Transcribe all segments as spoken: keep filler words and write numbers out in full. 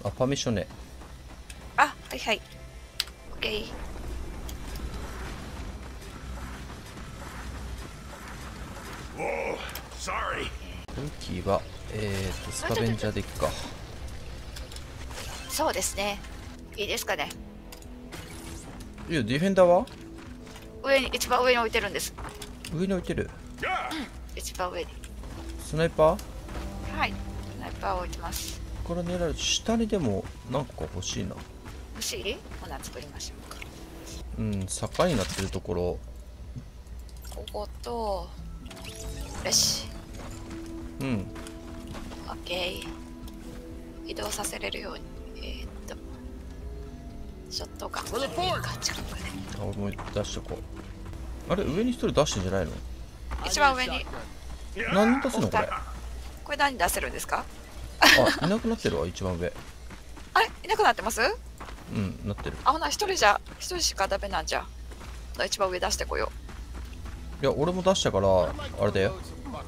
あ、パーミッションね。 あ、はいはい。オッケー。 武器は、えーと、スカベンジャーデッキか。 そうですね。いいですかね。 いや、ディフェンダーは上に、一番上に置いてるんです。 上に置いてる。 一番上に。 スナイパーはい。スナイパーを置いてます。 ここから狙える。下にでも何個か欲しいな。 欲しいもの作りましょうか。 うん、坂になってるところ。 ここと、よし。 うん。 オッケー。移動させれるように。えー、っと。ショットガン。いいか、近くで。 あ、俺も出しとこう。あれ、上に一人出してんじゃないの？ 一番上に。 何人出すのこれ？ これ何出せるんですか？ あ、いなくなってるわ、一番上。 あれいなくなってます？ うん、なってる。 あ、ほな、一人じゃ、一人しかダメなんじゃ。一番上出してこよいや、俺も出したから、あれだよ。 う。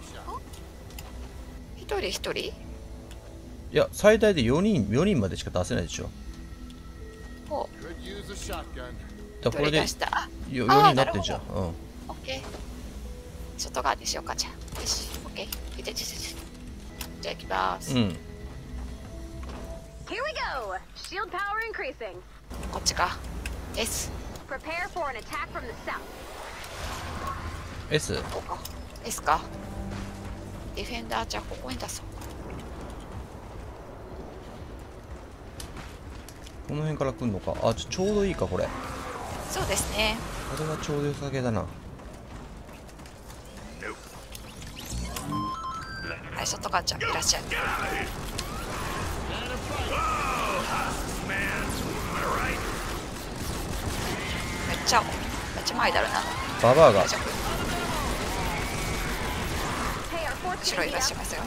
一人一人？ いや、最大でよにん、よにんまでしか出せないでしょ。 ほう。 だからこれで出した。 よにんになってんじゃん。うん。 オッケー。ショットガンにしようか、じゃあ。よし、オッケー。いてててて。じゃあ行きます。 うん。 Here we go. Shield power increasing. こっちか。S。 Prepare for an attack from the south. S? ここか。S か。ディフェンダー、じゃあここに出そう。 この辺から来んのか。あ、ちょ、ちょうどいいか、これ。 そうですね。 これはちょうど良さげだな。 はい、ショットガンちゃん、いらっしゃい。めっちゃ、めっちゃ前だるな。 ババアが大丈夫。 Hey, our force 後ろいらっしゃいますよ。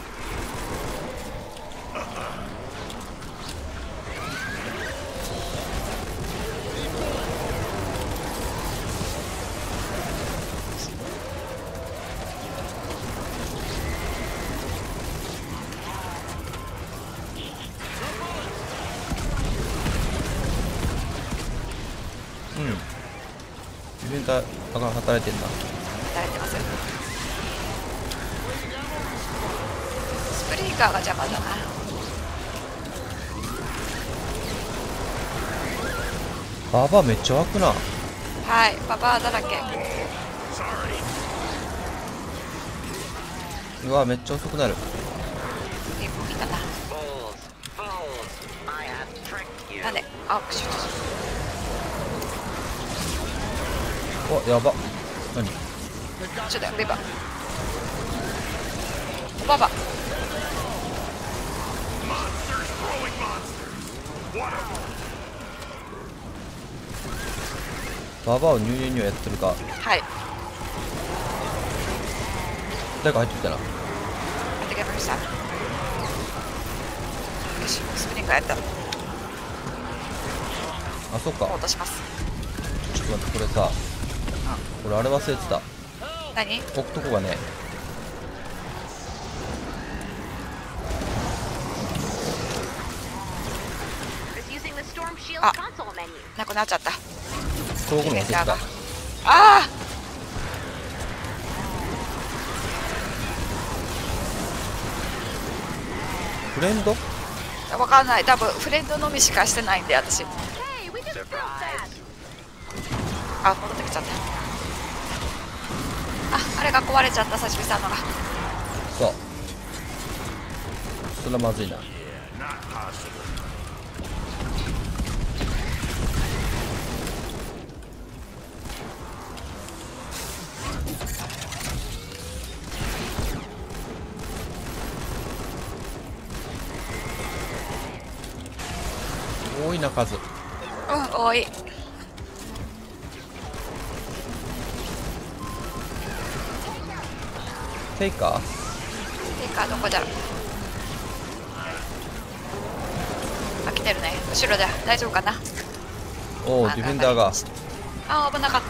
うん。ディフェンダーが働いてんな。 働いてますよ。スプリーカーが邪魔だな。 ババアめっちゃ湧くな。 はい、ババアだらけ。 うわ、めっちゃ遅くなる。 いいかな。なんで、あ、くしゅお、やば。何？ ちょっとレバー。おばば。 ババアを入念にはやってるか。 はい。 誰か入ってきたな。 やってきました。よし、スプリンカーやった。 あ、そっか。 落とします。 ちょっと待って、これさ。これあれ忘れてた。 何？ 置くとこがね。 あ、なくなっちゃった。 遠くの忘れてた。 ああ。 フレンド？ わかんない。多分フレンドのみしかしてないんで私。 Hey, we just built that. あ、戻ってきちゃった。あ、あれが壊れちゃった、さしみさんのが。 そう。それはまずいな。多いな数。 うん、多い。 テイカー？ テイカーどこだろう。あ、来てるね。後ろだ。大丈夫かな。 おお、ディフェンダーが。 あー、危なかった。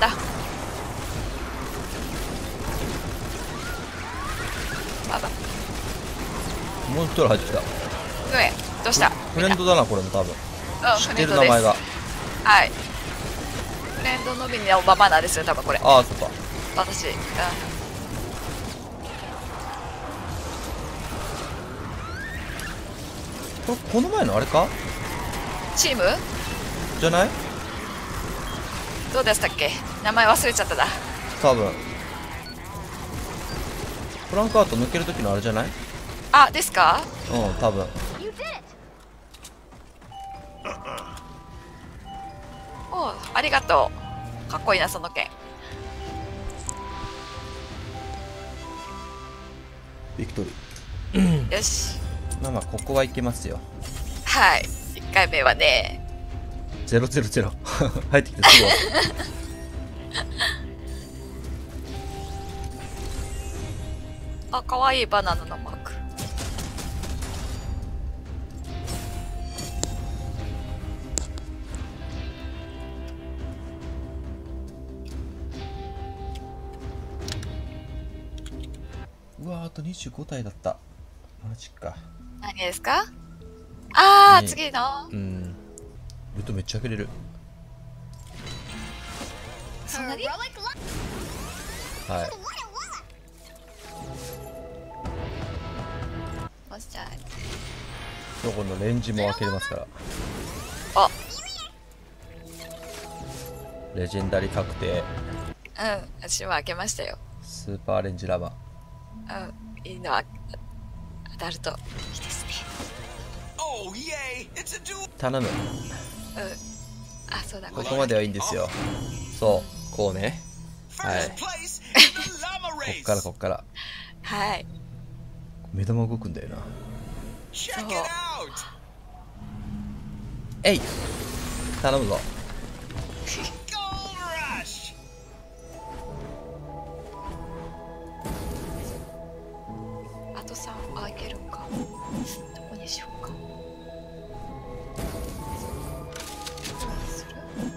ババ。 もう一人入ってきた。 上、どうした？ フレンドだなこれも多分。 うん、 知ってフレンドです。 る名前が。 はい。フレンドのみのままなんですよ、多分これ。 ああそっか。 私。うん。 これこの前のあれかチームじゃない？ どうでしたっけ？名前忘れちゃったな。 多分フランクアート抜ける時のあれじゃない？ あ、ですか？ うん多分。 You did it! おう、ありがとう。かっこいいな、その剣。 ビクトリー。 よし。 まあまあここはいけますよ。 はい。いっかいめはね。 ゼロゼロゼロ入ってきてすぐ。 あ、かわいいバナナのマーク。 うわーあとにじゅうご体だった。マジか。 何ですか？あー、 ね次の。 うん。ルートめっちゃ開けれる。 そんなに？ はい。 もしじゃどこのレンジも開けれますから。 あ、 レジェンダリー確定。 うん、私は開けましたよ。 スーパーレンジラバうん、いいのあ当たるといいですね。 頼む。 うん、あ、そうだ、 ここまではいいんですよ。そうこうね。はいこっからこっからはい。 目玉動くんだよな。 そう。 えい頼むぞ。 あとさん、あ、いけるんか。どこにしようか。どうにする？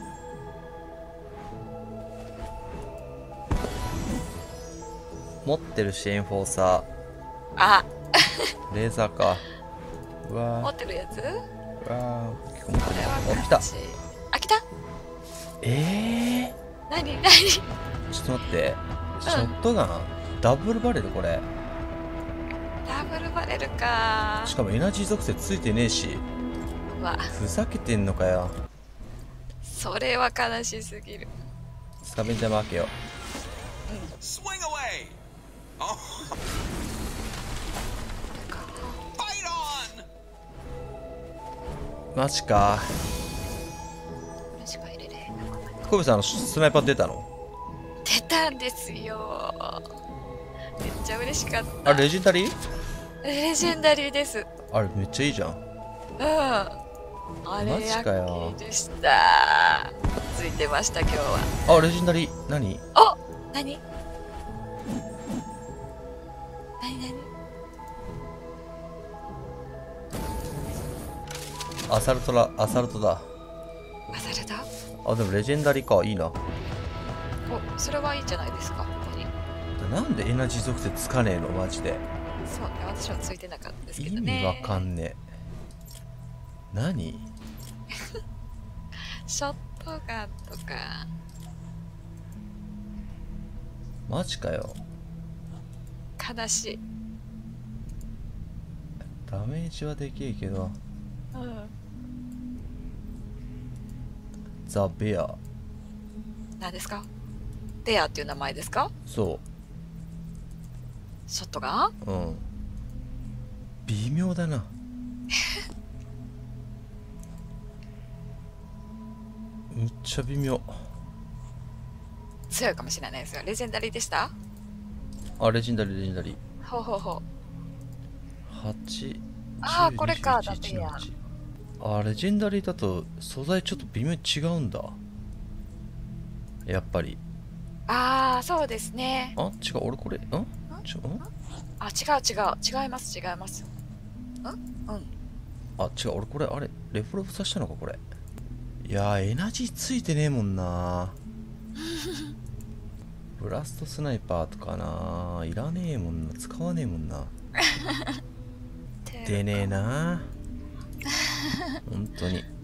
持ってるしエンフォーサあ、 ーレーザーか。うわ持ってるやつ？ ーうわー結構持ってる。 これはお来た。 あ、来た？ えー何何？ ちょっと待って、ショットガンダブルバレルこれ。 ダブルバレルか。 しかもエナジー属性ついてねえし。 うわ、 ふざけてんのかよ。 それは悲しすぎる。 スカベンジャーも開けよう。マジか。 これしか入れれへん。 コブさん、あのスナイパー出たの？ 出たんですよ。めっちゃ嬉しかった。 あれレジェンダリー？ レジェンダリーです。 あれめっちゃいいじゃん。 うん。あれマジかよラッキーでした。ついてました今日は。 あレジェンダリー何？ お、何？何何？ アサルトラアサルトだ。 あ、された？ あでもレジェンダリーかいいな。 お、それはいいんじゃないですか。ここに。 なんでエナジー属性つかねえのマジで。 そうね、私はついてなかったですけ意どね。 味わかんねえ。何？ ショットガンとか。 マジかよ。 悲しい。 ダメージはでけえけど。 うん。 ザ・ベア。 何ですか？ベアっていう名前ですか？ そショットガン？ う。うん。微妙だな。めっちゃ微妙。 強いかもしれないですよ。レジェンダリーでした？ あレジェンダリーレジェンダリー。 ほうほうほう。 はち。 あーこれかじゅうにじゅういちだってやじゅういちあレジェンダリーだと素材ちょっと微妙に違うんだ。やっぱり。 ああ、そうですね。 あ違う俺これんちょんあ、違う違う。違います違います。ん？うん。 あ違う俺これあれレフレフさしたのかこれ。いやーエナジーついてねえもんな。ブラストスナイパーとかないらねえもんな。使わねえもんな。出ねえな。 本当に